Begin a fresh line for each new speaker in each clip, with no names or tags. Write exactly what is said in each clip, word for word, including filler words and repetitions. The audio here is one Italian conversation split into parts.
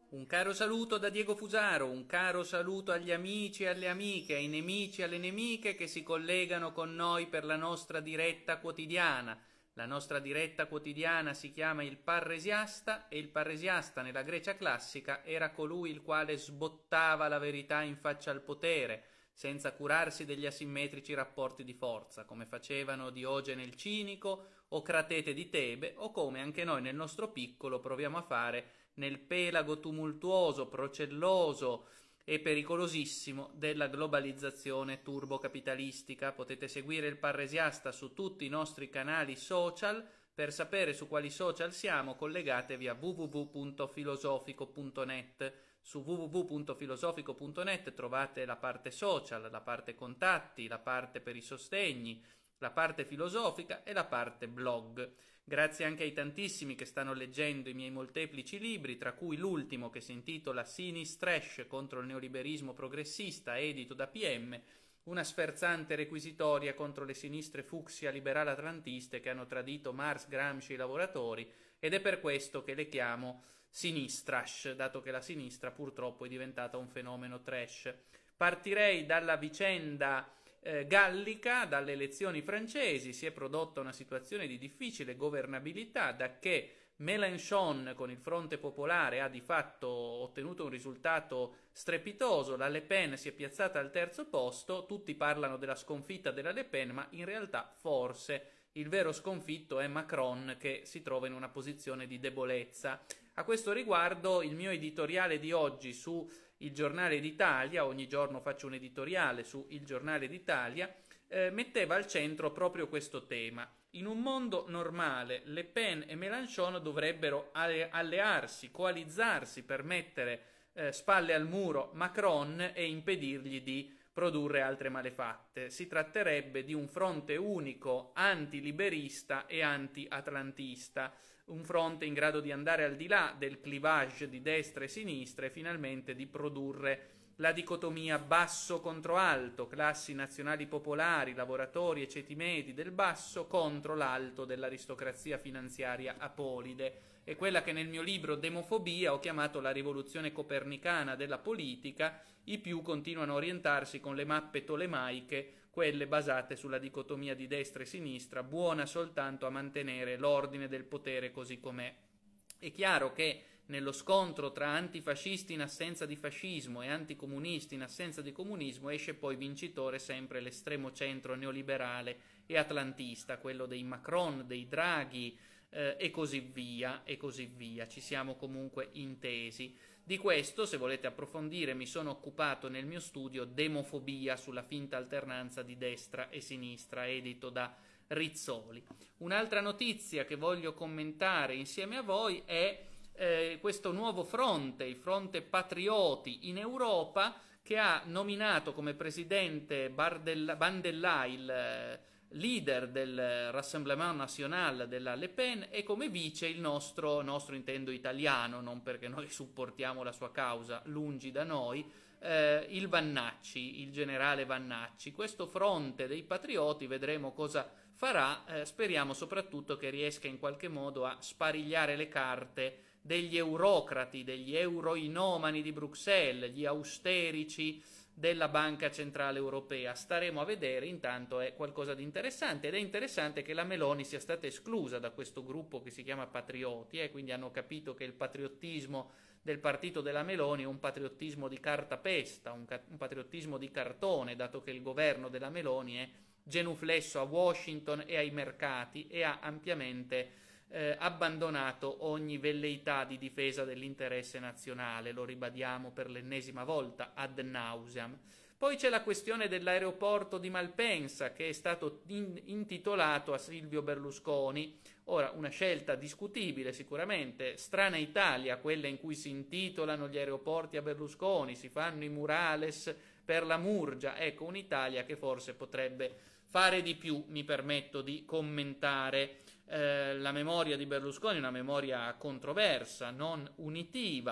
Un caro saluto da Diego Fusaro, un caro saluto agli amici e alle amiche, ai nemici e alle nemiche che si collegano con noi per la nostra diretta quotidiana. La nostra diretta quotidiana si chiama il Parresiasta e il Parresiasta nella Grecia classica era colui il quale sbottava la verità in faccia al potere, senza curarsi degli asimmetrici rapporti di forza, come facevano Diogene il Cinico o Cratete di Tebe, o come anche noi nel nostro piccolo proviamo a fare nel pelago tumultuoso, procelloso e pericolosissimo della globalizzazione turbocapitalistica. Potete seguire il Parresiasta su tutti i nostri canali social. Per sapere su quali social siamo, collegatevi a w w w punto filosofico punto net. Su w w w punto filosofico punto net trovate la parte social, la parte contatti, la parte per i sostegni, la parte filosofica e la parte blog. Grazie anche ai tantissimi che stanno leggendo i miei molteplici libri, tra cui l'ultimo che si intitola Sinistrash contro il neoliberismo progressista, edito da P M, una sferzante requisitoria contro le sinistre fucsia liberal atlantiste che hanno tradito Marx, Gramsci e i lavoratori, ed è per questo che le chiamo Sinistrash, dato che la sinistra purtroppo è diventata un fenomeno trash. Partirei dalla vicenda eh, gallica, dalle elezioni francesi. Si è prodotta una situazione di difficile governabilità, da che Mélenchon con il Fronte Popolare ha di fatto ottenuto un risultato strepitoso, la Le Pen si è piazzata al terzo posto, tutti parlano della sconfitta della Le Pen, ma in realtà forse il vero sconfitto è Macron, che si trova in una posizione di debolezza. A questo riguardo il mio editoriale di oggi su Il Giornale d'Italia, ogni giorno faccio un editoriale su Il Giornale d'Italia, eh, metteva al centro proprio questo tema. In un mondo normale Le Pen e Mélenchon dovrebbero allearsi, coalizzarsi per mettere eh, spalle al muro Macron e impedirgli di produrre altre malefatte. Si tratterebbe di un fronte unico antiliberista e anti-atlantista, un fronte in grado di andare al di là del clivage di destra e sinistra e finalmente di produrre la dicotomia basso contro alto, classi nazionali popolari, lavoratori e ceti medi del basso contro l'alto dell'aristocrazia finanziaria apolide. È quella che nel mio libro Demofobia ho chiamato la rivoluzione copernicana della politica. I più continuano a orientarsi con le mappe tolemaiche, quelle basate sulla dicotomia di destra e sinistra, buona soltanto a mantenere l'ordine del potere così com'è. È chiaro che nello scontro tra antifascisti in assenza di fascismo e anticomunisti in assenza di comunismo esce poi vincitore sempre l'estremo centro neoliberale e atlantista, quello dei Macron, dei Draghi eh, e così via, e così via. Ci siamo comunque intesi. Di questo, se volete approfondire, mi sono occupato nel mio studio Demofobia sulla finta alternanza di destra e sinistra, edito da Rizzoli. Un'altra notizia che voglio commentare insieme a voi è eh, questo nuovo fronte, il fronte Patrioti in Europa, che ha nominato come presidente Bardella, Bandella, il eh, leader del Rassemblement National della Le Pen, e come vice il nostro, nostro intendo italiano, non perché noi supportiamo la sua causa, lungi da noi, eh, il Vannacci, il generale Vannacci. Questo fronte dei patrioti vedremo cosa farà, eh, speriamo soprattutto che riesca in qualche modo a sparigliare le carte degli eurocrati, degli euroinomani di Bruxelles, gli austerici della Banca Centrale Europea. Staremo a vedere, intanto è qualcosa di interessante, ed è interessante che la Meloni sia stata esclusa da questo gruppo che si chiama Patrioti, e eh, quindi hanno capito che il patriottismo del partito della Meloni è un patriottismo di cartapesta, un, ca- un patriottismo di cartone, dato che il governo della Meloni è genuflesso a Washington e ai mercati e ha ampiamente Eh, abbandonato ogni velleità di difesa dell'interesse nazionale, lo ribadiamo per l'ennesima volta ad nauseam. Poi c'è la questione dell'aeroporto di Malpensa, che è stato in- intitolato a Silvio Berlusconi. Ora, una scelta discutibile sicuramente, strana Italia, quella in cui si intitolano gli aeroporti a Berlusconi, si fanno i murales per la Murgia. Ecco, un'Italia che forse potrebbe fare di più, mi permetto di commentare. Eh, la memoria di Berlusconi è una memoria controversa, non unitiva.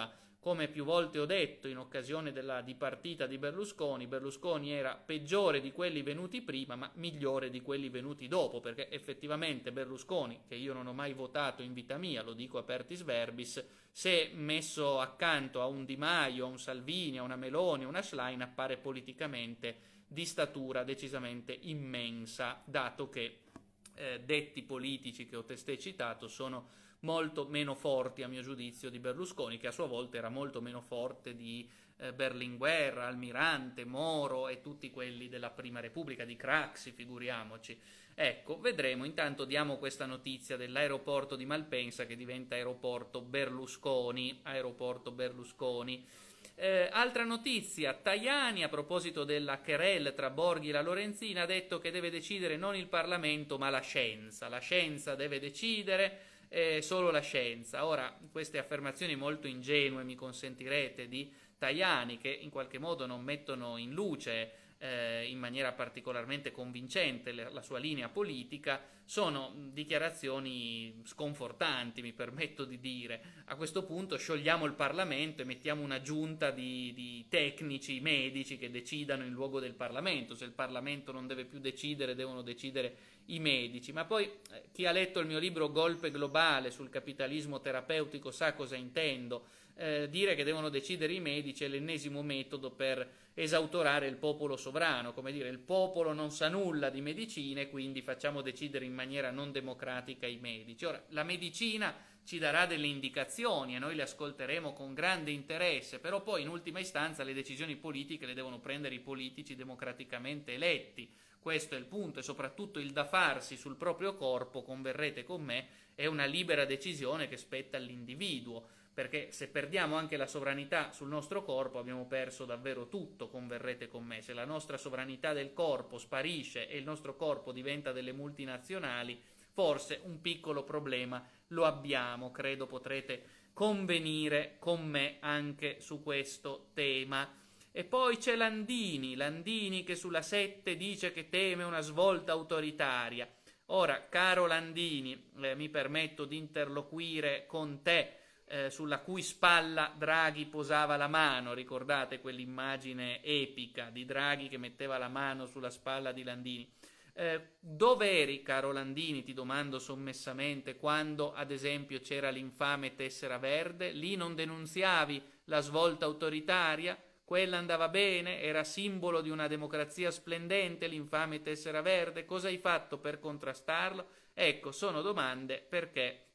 Come più volte ho detto in occasione della dipartita di Berlusconi, Berlusconi era peggiore di quelli venuti prima, ma migliore di quelli venuti dopo, perché effettivamente Berlusconi, che io non ho mai votato in vita mia, lo dico apertis verbis, se messo accanto a un Di Maio, a un Salvini, a una Meloni, a una Schlein, appare politicamente di statura decisamente immensa, dato che eh, detti politici che ho testé citato sono molto meno forti a mio giudizio di Berlusconi, che a sua volta era molto meno forte di eh, Berlinguer, Almirante, Moro e tutti quelli della Prima Repubblica, di Craxi, figuriamoci. Ecco, vedremo. Intanto diamo questa notizia dell'aeroporto di Malpensa che diventa aeroporto Berlusconi, aeroporto Berlusconi. Eh, altra notizia, Tajani a proposito della querelle tra Borghi e la Lorenzina ha detto che deve decidere non il Parlamento ma la scienza, la scienza deve decidere, eh, solo la scienza. Ora, queste affermazioni molto ingenue, mi consentirete, di Tajani, che in qualche modo non mettono in luce eh, in maniera particolarmente convincente la sua linea politica, sono dichiarazioni sconfortanti, mi permetto di dire. A questo punto sciogliamo il Parlamento e mettiamo una giunta di, di tecnici, medici che decidano in luogo del Parlamento. Se il Parlamento non deve più decidere, devono decidere i medici. Ma poi eh, chi ha letto il mio libro Golpe globale sul capitalismo terapeutico sa cosa intendo. Eh, dire che devono decidere i medici è l'ennesimo metodo per esautorare il popolo sovrano, come dire il popolo non sa nulla di medicina e quindi facciamo decidere in maniera non democratica i medici. Ora, la medicina ci darà delle indicazioni e noi le ascolteremo con grande interesse, però poi in ultima istanza le decisioni politiche le devono prendere i politici democraticamente eletti. Questo è il punto, e soprattutto il da farsi sul proprio corpo, converrete con me, è una libera decisione che spetta all'individuo, perché se perdiamo anche la sovranità sul nostro corpo abbiamo perso davvero tutto, converrete con me. Se la nostra sovranità del corpo sparisce e il nostro corpo diventa delle multinazionali, forse un piccolo problema lo abbiamo. Credo potrete convenire con me anche su questo tema. E poi c'è Landini, Landini che sulla sette dice che teme una svolta autoritaria. Ora, caro Landini, eh, mi permetto di interloquire con te, eh, sulla cui spalla Draghi posava la mano. Ricordate quell'immagine epica di Draghi che metteva la mano sulla spalla di Landini? Eh, dove eri, caro Landini, ti domando sommessamente, quando ad esempio c'era l'infame tessera verde? Lì non denunziavi la svolta autoritaria? Quella andava bene, era simbolo di una democrazia splendente, l'infame tessera verde. Cosa hai fatto per contrastarlo? Ecco, sono domande perché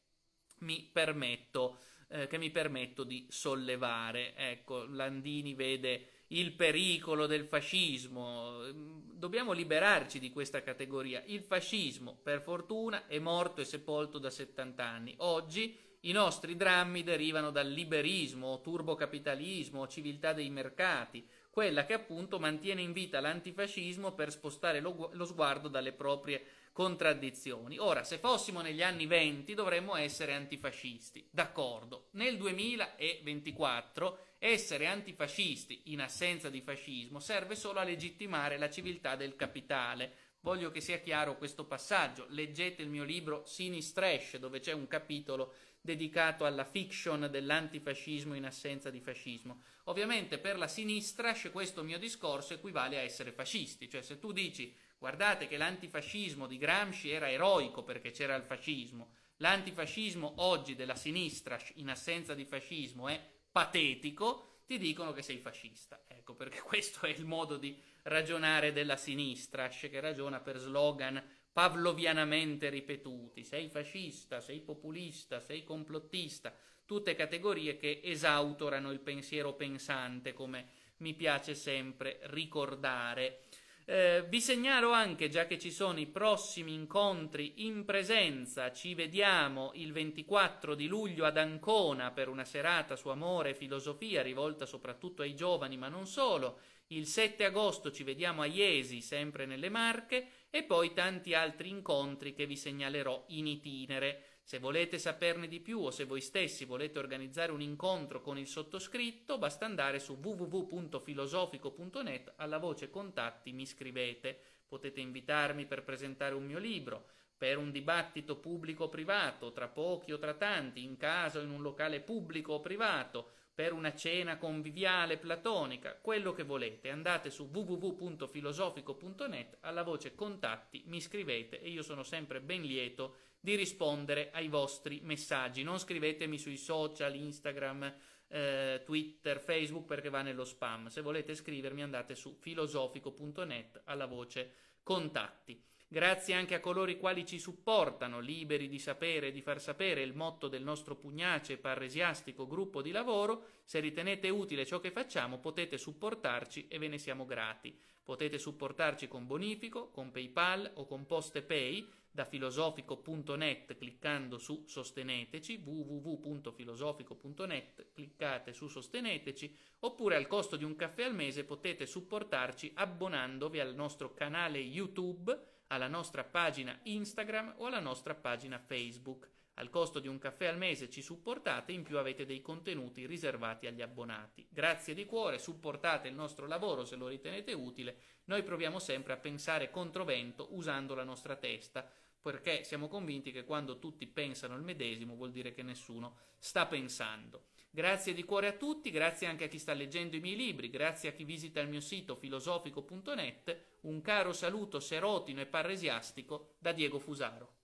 mi permetto, eh, che mi permetto di sollevare. Ecco, Landini vede il pericolo del fascismo. Dobbiamo liberarci di questa categoria. Il fascismo, per fortuna, è morto e sepolto da settanta anni. Oggi i nostri drammi derivano dal liberismo, turbocapitalismo, civiltà dei mercati, quella che appunto mantiene in vita l'antifascismo per spostare lo, lo sguardo dalle proprie contraddizioni. Ora, se fossimo negli anni venti dovremmo essere antifascisti, d'accordo. Nel duemilaventiquattro essere antifascisti in assenza di fascismo serve solo a legittimare la civiltà del capitale. Voglio che sia chiaro questo passaggio. Leggete il mio libro Sinistrash, dove c'è un capitolo dedicato alla fiction dell'antifascismo in assenza di fascismo. Ovviamente per la sinistra questo mio discorso equivale a essere fascisti, cioè se tu dici guardate che l'antifascismo di Gramsci era eroico perché c'era il fascismo, l'antifascismo oggi della sinistra in assenza di fascismo è patetico, ti dicono che sei fascista. Ecco, perché questo è il modo di ragionare della sinistra, che ragiona per slogan pavlovianamente ripetuti: sei fascista, sei populista, sei complottista, tutte categorie che esautorano il pensiero pensante, come mi piace sempre ricordare. Eh, vi segnalo anche, già che ci sono i prossimi incontri in presenza, ci vediamo il ventiquattro di luglio ad Ancona per una serata su amore e filosofia rivolta soprattutto ai giovani ma non solo. Il sette agosto ci vediamo a Iesi, sempre nelle Marche, e poi tanti altri incontri che vi segnalerò in itinere. Se volete saperne di più o se voi stessi volete organizzare un incontro con il sottoscritto, basta andare su w w w punto filosofico punto net, alla voce contatti mi scrivete. Potete invitarmi per presentare un mio libro, per un dibattito pubblico o privato, tra pochi o tra tanti, in casa o in un locale pubblico o privato, per una cena conviviale, platonica, quello che volete. Andate su w w w punto filosofico punto net, alla voce contatti, mi scrivete e io sono sempre ben lieto di rispondere ai vostri messaggi. Non scrivetemi sui social, Instagram, eh, Twitter, Facebook, perché va nello spam. Se volete scrivermi andate su filosofico punto net, alla voce contatti. Grazie anche a coloro i quali ci supportano, liberi di sapere e di far sapere il motto del nostro pugnace parresiastico gruppo di lavoro. Se ritenete utile ciò che facciamo, potete supportarci e ve ne siamo grati. Potete supportarci con bonifico, con PayPal o con PostePay da filosofico punto net cliccando su Sosteneteci, w w w punto filosofico punto net, cliccate su Sosteneteci, oppure al costo di un caffè al mese potete supportarci abbonandovi al nostro canale YouTube, alla nostra pagina Instagram o alla nostra pagina Facebook. Al costo di un caffè al mese ci supportate, in più avete dei contenuti riservati agli abbonati. Grazie di cuore, supportate il nostro lavoro se lo ritenete utile. Noi proviamo sempre a pensare controvento usando la nostra testa, perché siamo convinti che quando tutti pensano il medesimo vuol dire che nessuno sta pensando. Grazie di cuore a tutti, grazie anche a chi sta leggendo i miei libri, grazie a chi visita il mio sito filosofico punto net. Un caro saluto serotino e parresiastico da Diego Fusaro.